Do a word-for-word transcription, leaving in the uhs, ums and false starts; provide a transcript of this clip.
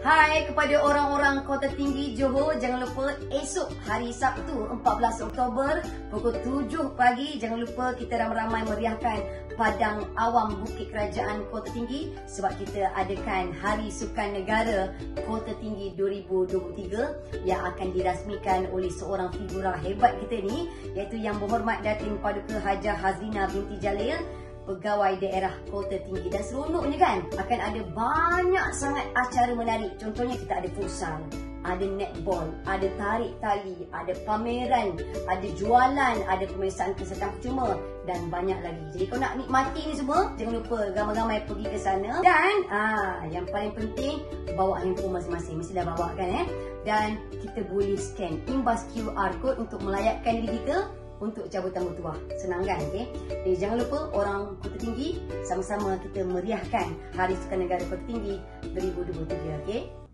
Hai kepada orang-orang Kota Tinggi Johor, jangan lupa esok hari Sabtu empat belas Oktober pukul tujuh pagi, jangan lupa kita ramai-ramai meriahkan Padang Awam Bukit Kerajaan Kota Tinggi sebab kita adakan Hari Sukan Negara Kota Tinggi dua ribu dua puluh tiga yang akan dirasmikan oleh seorang figura hebat kita ni, iaitu Yang Berhormat Datin Paduka Hajah Hazrina binti Jalil, Pegawai Daerah Kota Tinggi. Dan seronoknya kan, akan ada banyak sangat acara menarik. Contohnya kita ada futsal, ada netball, ada tarik tali, ada pameran, ada jualan, ada pemeriksaan kesihatan percuma dan banyak lagi. Jadi kalau nak nikmati ni semua, jangan lupa ramai-ramai pergi ke sana. Dan ah, yang paling penting, bawa handphone masing-masing. Mesti dah bawa kan eh. Dan kita boleh scan imbas Q R code untuk melayakkan diri kita untuk cabutan bertuah. Senang kan? Okay? Jadi jangan lupa orang Kota Tinggi, sama-sama kita meriahkan Hari Sukan Negara Kota Tinggi dua ribu dua puluh tiga. Okay?